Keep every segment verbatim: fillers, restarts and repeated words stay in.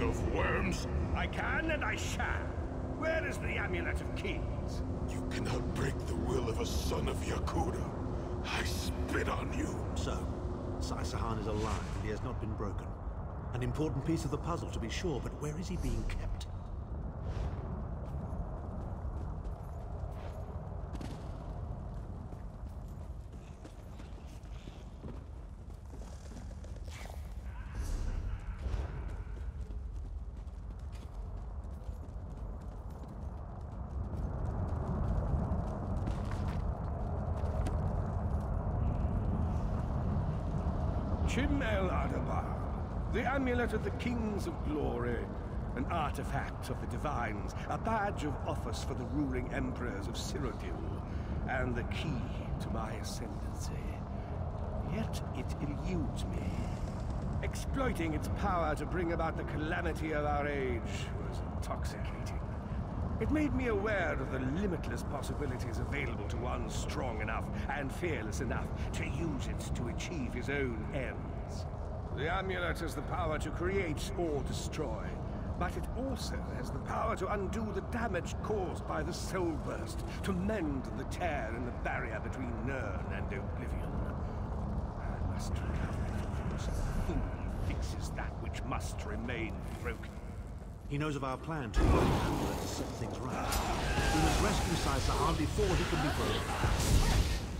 of worms? I can and I shall. Where is the Amulet of Kings? You cannot break the will of a son of Yakuda. I spit on you. So, Sai Sahan is alive and he has not been broken. An important piece of the puzzle, to be sure, but where is he being kept? Chim El Adabar, the Amulet of the Kings of Glory, an artifact of the Divines, a badge of office for the ruling emperors of Cyrodiil, and the key to my ascendancy. Yet it eludes me. Exploiting its power to bring about the calamity of our age was intoxicating. It made me aware of the limitless possibilities available to one strong enough and fearless enough to use it to achieve his own ends. The amulet has the power to create or destroy, but it also has the power to undo the damage caused by the soul burst, to mend the tear in the barrier between Nirn and oblivion. I must recover it before some fool fixes that which must remain broken. He knows of our plan to use the amulet to set things right. We must rescue Sai Sahan before he can be broken.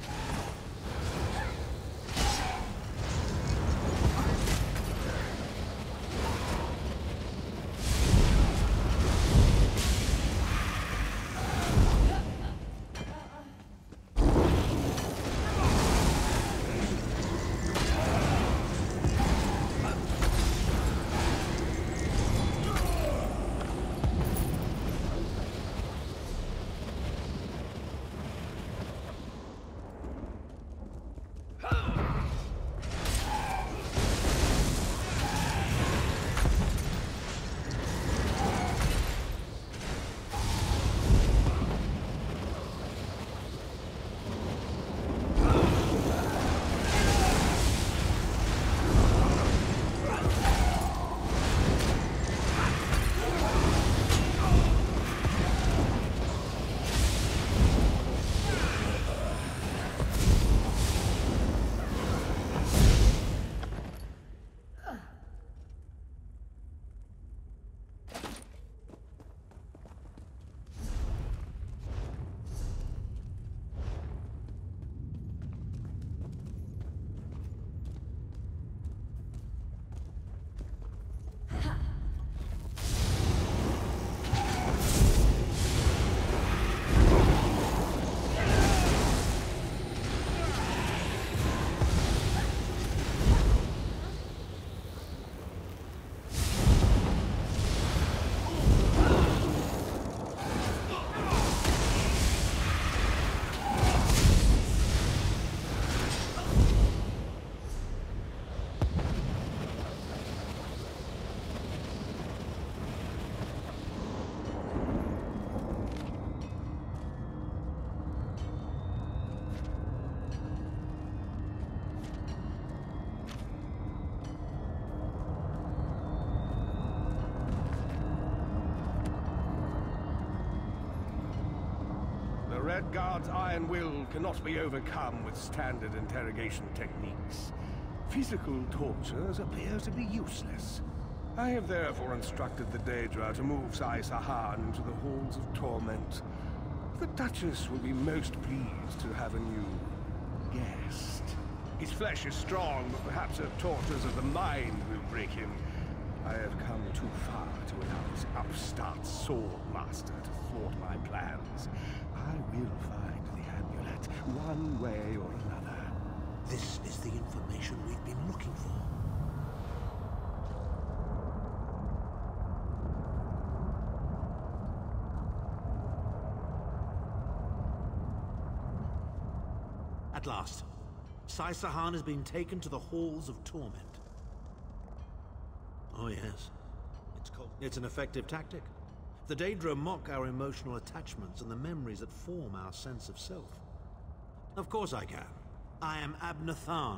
Red Guard's iron will cannot be overcome with standard interrogation techniques. Physical tortures appear to be useless. I have therefore instructed the Daedra to move Sai Sahan into the Halls of Torment. The Duchess will be most pleased to have a new guest. His flesh is strong, but perhaps her tortures of the mind will break him. I have come too far to allow this upstart sword master to thwart my plans. I will find the amulet, one way or another. This is the information we've been looking for. At last, Sai Sahan has been taken to the Halls of Torment. Oh yes, it's called. It's an effective tactic. The Daedra mock our emotional attachments and the memories that form our sense of self. Of course I can. I am Abnathan.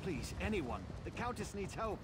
Please, anyone. The Countess needs help.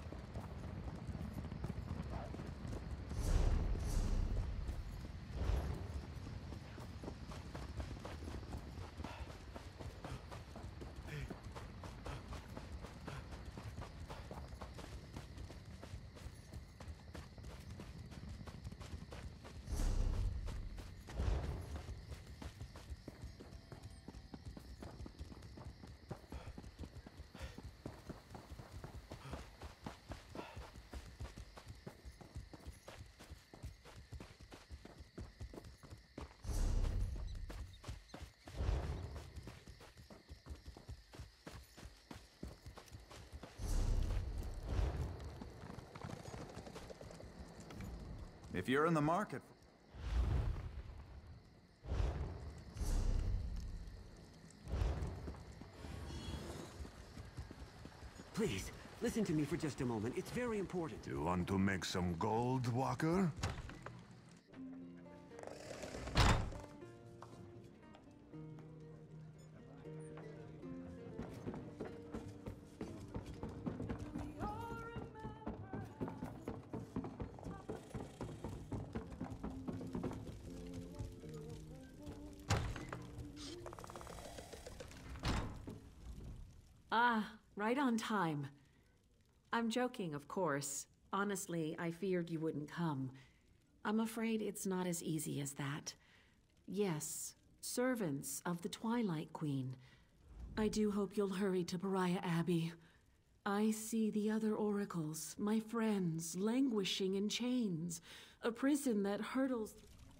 If you're in the market... Please, listen to me for just a moment. It's very important. You want to make some gold, Walker? Ah, right on time. I'm joking, of course. Honestly, I feared you wouldn't come. I'm afraid it's not as easy as that. Yes, servants of the Twilight Queen. I do hope you'll hurry to Pariah Abbey. I see the other oracles, my friends, languishing in chains. A prison that hurtles...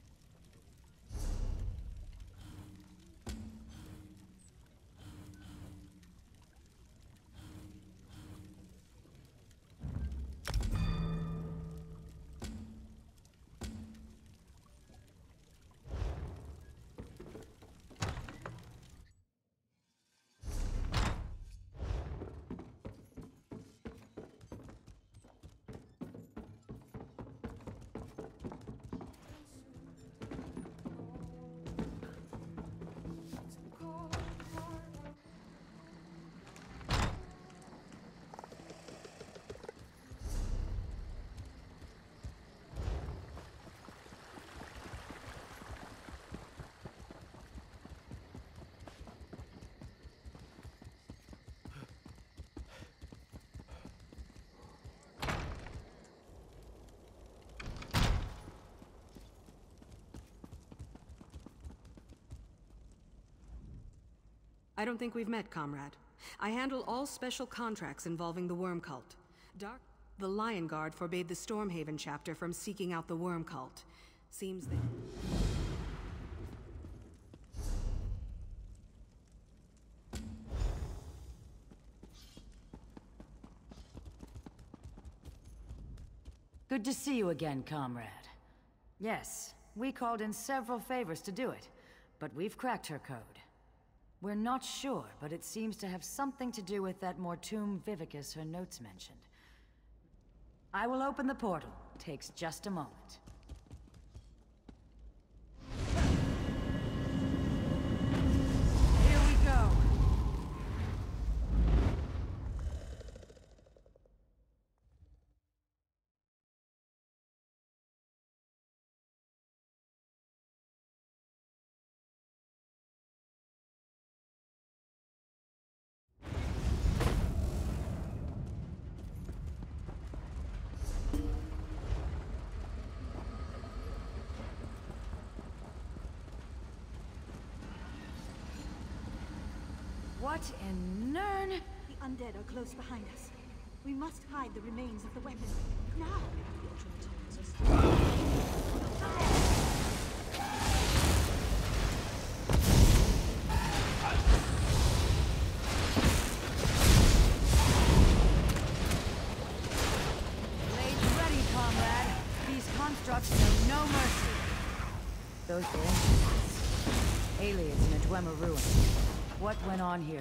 I don't think we've met, comrade. I handle all special contracts involving the Worm Cult. Dark... The Lion Guard forbade the Stormhaven chapter from seeking out the Worm Cult. Seems they... Good to see you again, comrade. Yes, we called in several favors to do it, but we've cracked her code. We're not sure, but it seems to have something to do with that Mortum Vivicus her notes mentioned. I will open the portal. Takes just a moment. Here we go. What in Nern? The undead are close behind us. We must hide the remains of the weapon. Now! Blades ready, comrade. These constructs know no mercy. Those were instruments. Aliens in a Dwemer ruin. What went on here?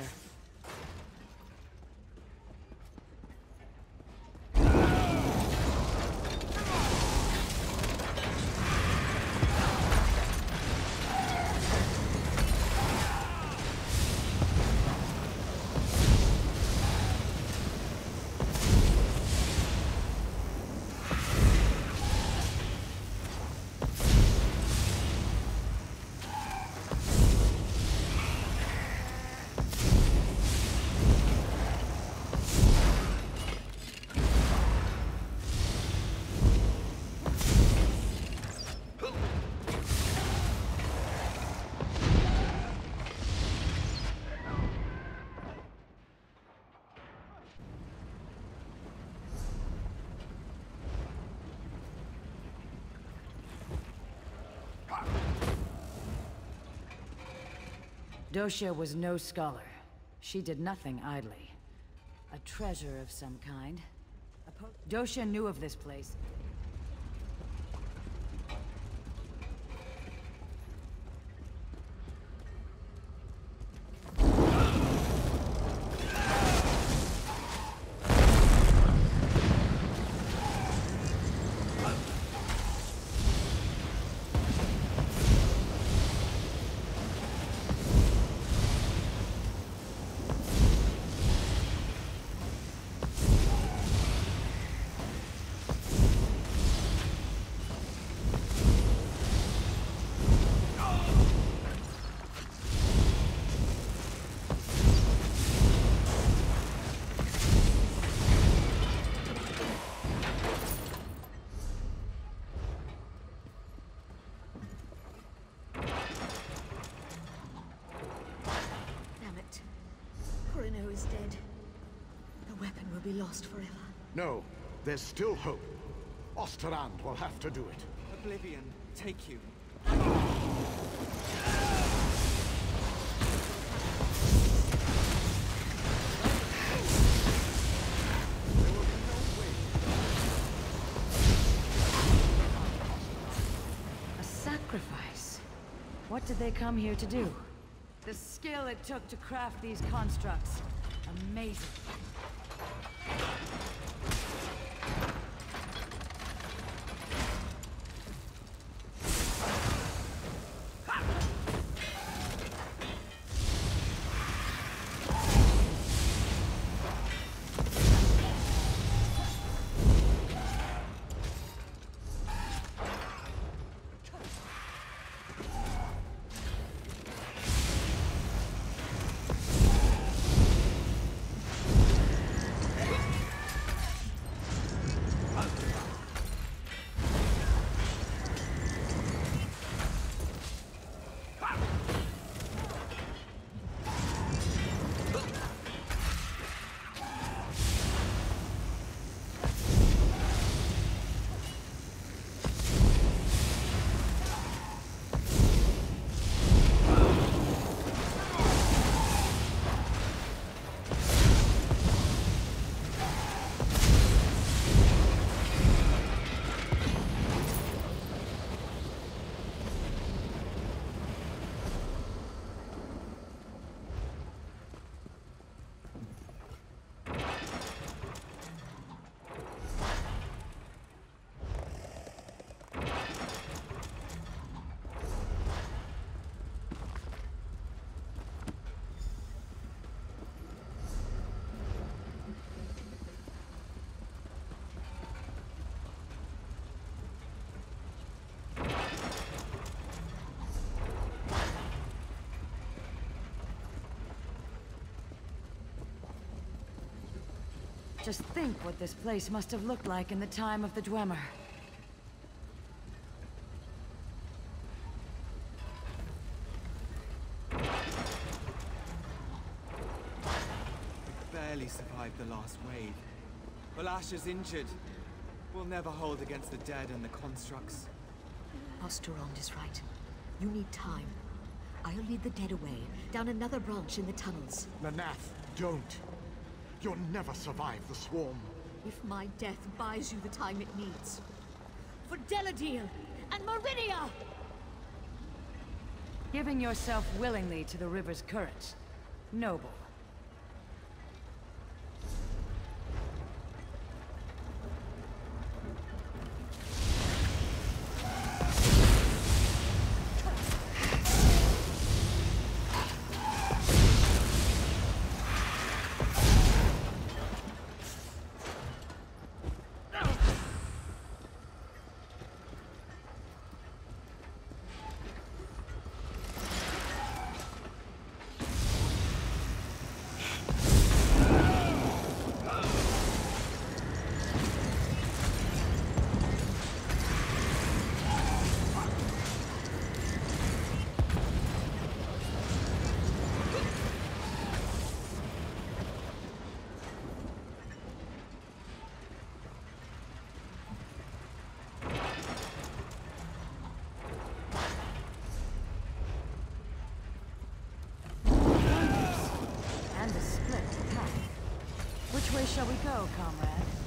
Doshia was no scholar. She did nothing idly. A treasure of some kind. A po Doshia knew of this place. is dead. The weapon will be lost forever. No, there's still hope. Osterrand will have to do it. Oblivion, take you. A sacrifice? What did they come here to do? The skill it took to craft these constructs. Amazing. Just think what this place must have looked like in the time of the Dwemer. We barely survived the last wave. Balasha's injured. We'll never hold against the dead and the constructs. Osterrand is right. You need time. I'll lead the dead away, down another branch in the tunnels. Nanath, don't. You'll never survive the swarm. If my death buys you the time it needs. For Deladil and Meridia! Giving yourself willingly to the river's current. Noble. way shall we go, comrade?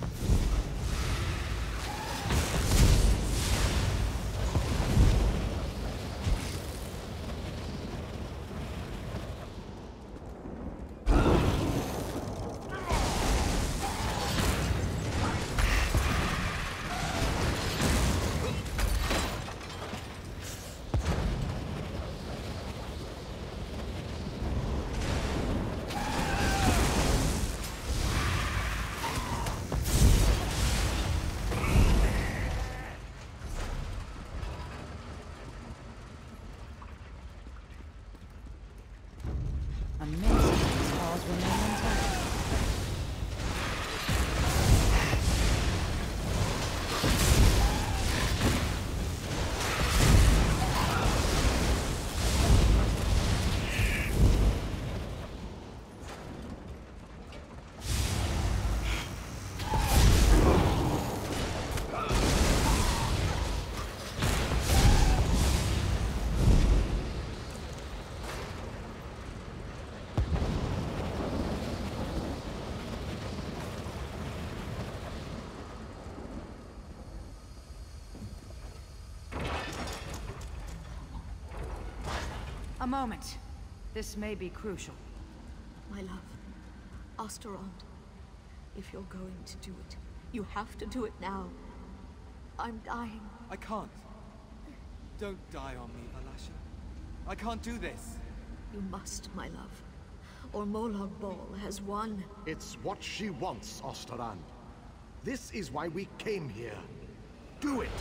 A moment. This may be crucial. My love, Osterond, if you're going to do it, you have to do it now. I'm dying. I can't. Don't die on me, Valasha. I can't do this. You must, my love. Or Molag Bal has won. It's what she wants, Osterand. This is why we came here. Do it!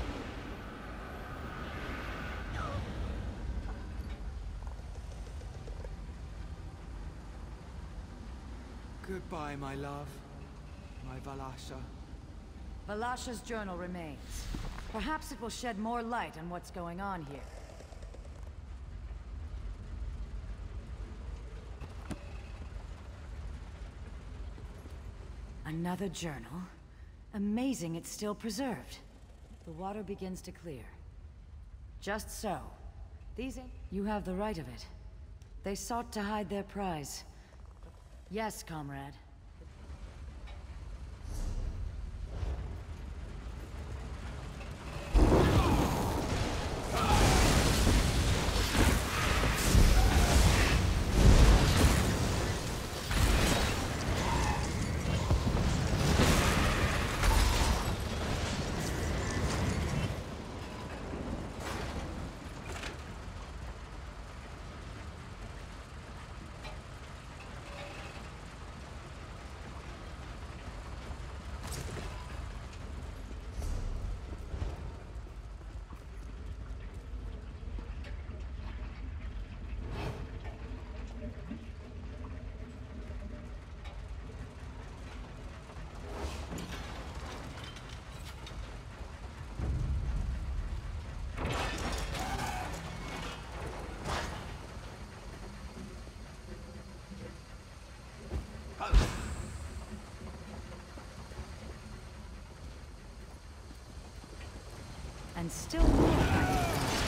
Goodbye, my love. My Valasha. Valasha's journal remains. Perhaps it will shed more light on what's going on here. Another journal? Amazing it's still preserved. The water begins to clear. Just so. These ain't... You have the right of it. They sought to hide their prize. Yes, comrade. And still more.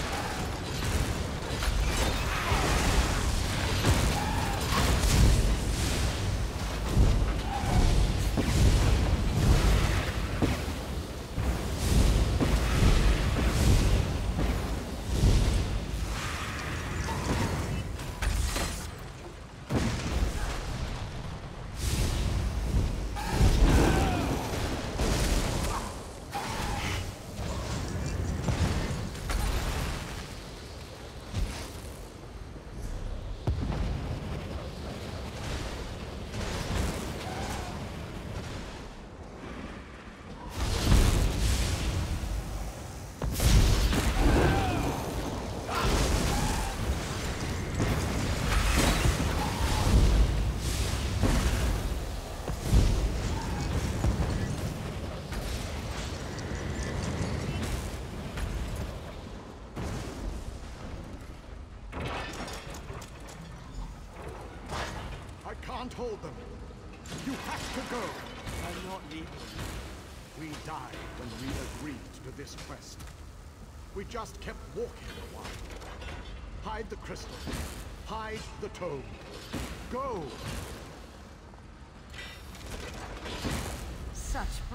Can't hold them. You have to go. I'm not leaving. We died when we agreed to this quest. We just kept walking a while. Hide the crystal. Hide the tome. Go!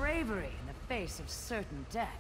bravery in the face of certain death.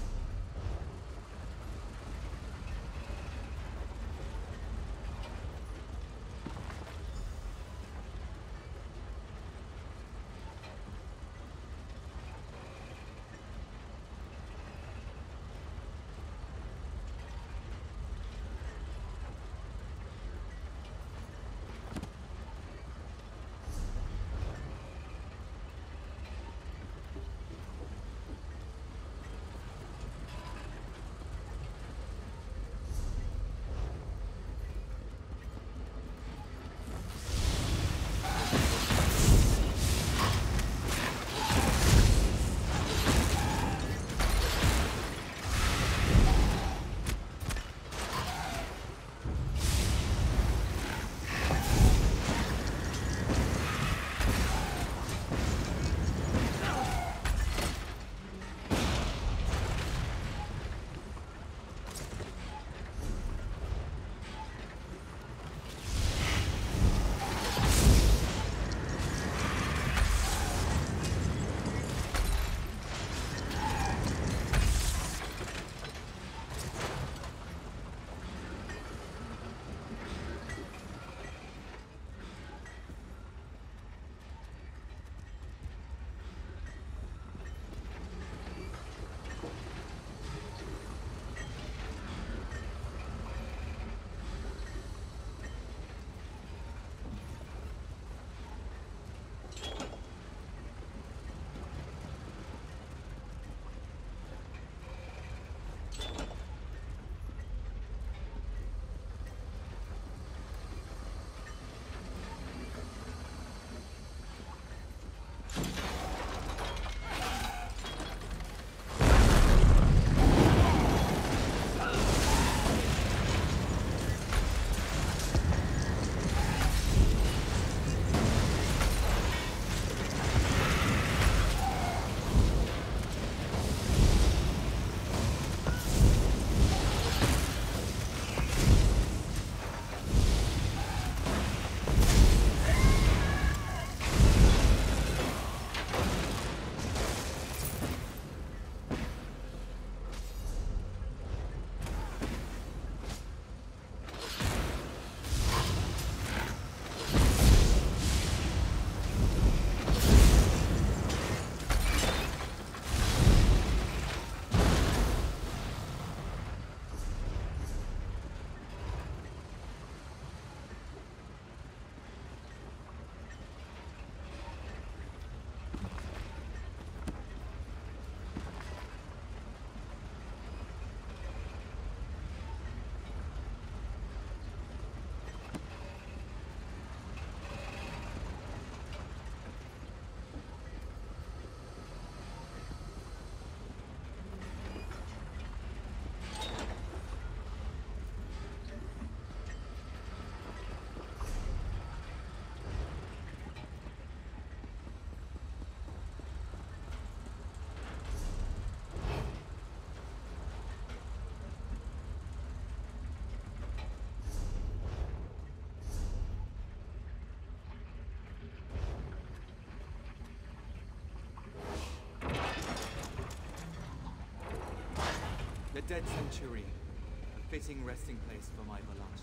The dead Centurion. A fitting resting place for my Valash.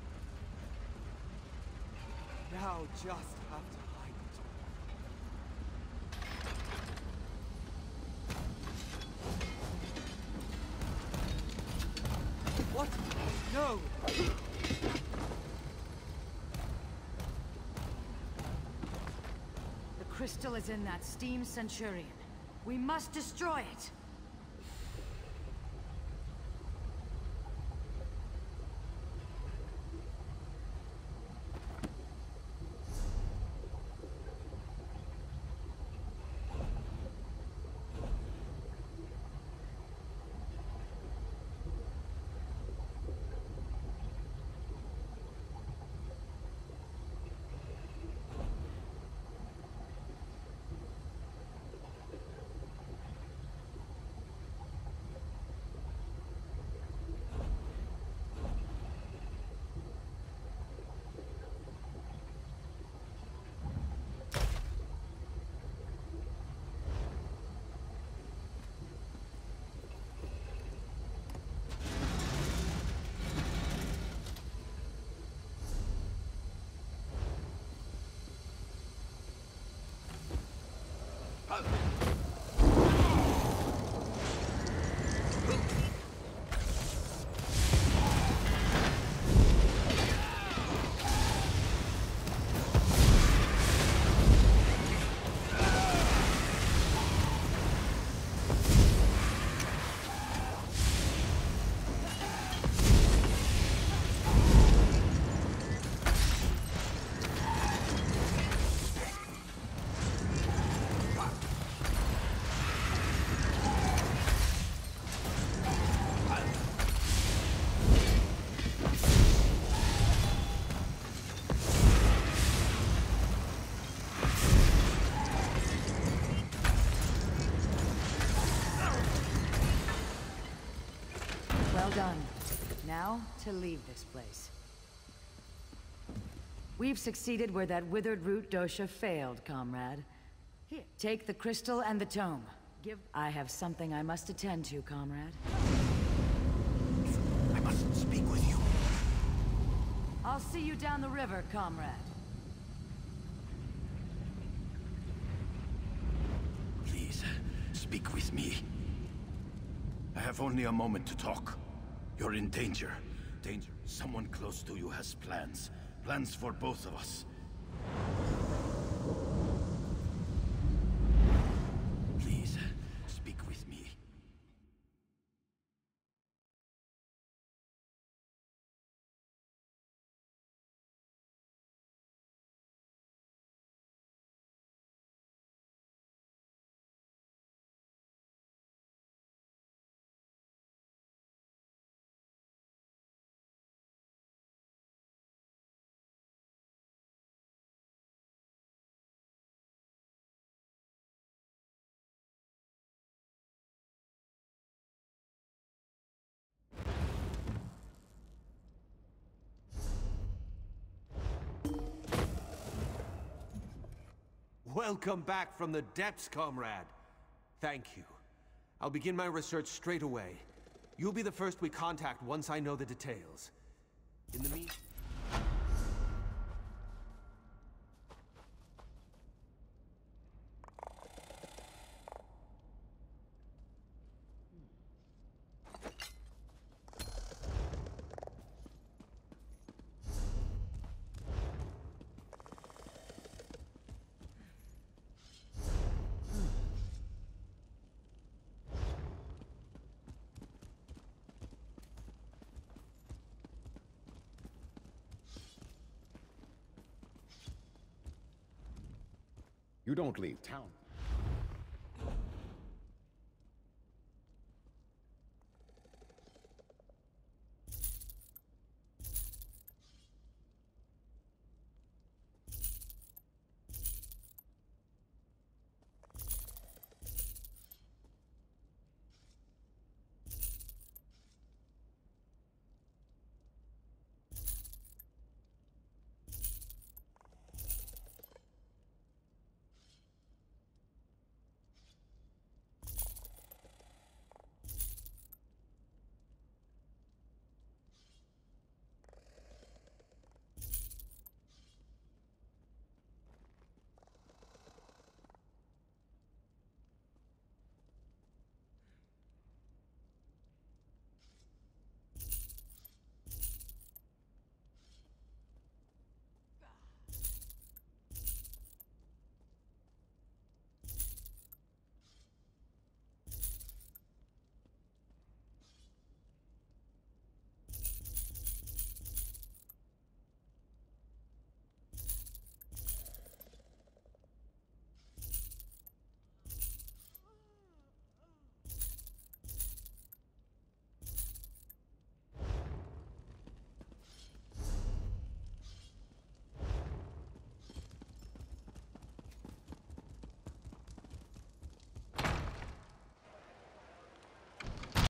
Now just have to hide it. What? No! The crystal is in that steam Centurion. We must destroy it! done. Now, to leave this place. We've succeeded where that withered root dosha failed, comrade. Here, take the crystal and the tome. Give... I have something I must attend to, comrade. I must speak with you. I'll see you down the river, comrade. Please, speak with me. I have only a moment to talk. You're in danger. Danger. Someone close to you has plans. Plans for both of us. Please, speak with me. Welcome back from the depths, comrade. Thank you. I'll begin my research straight away. You'll be the first we contact once I know the details. In the meantime... You don't leave town.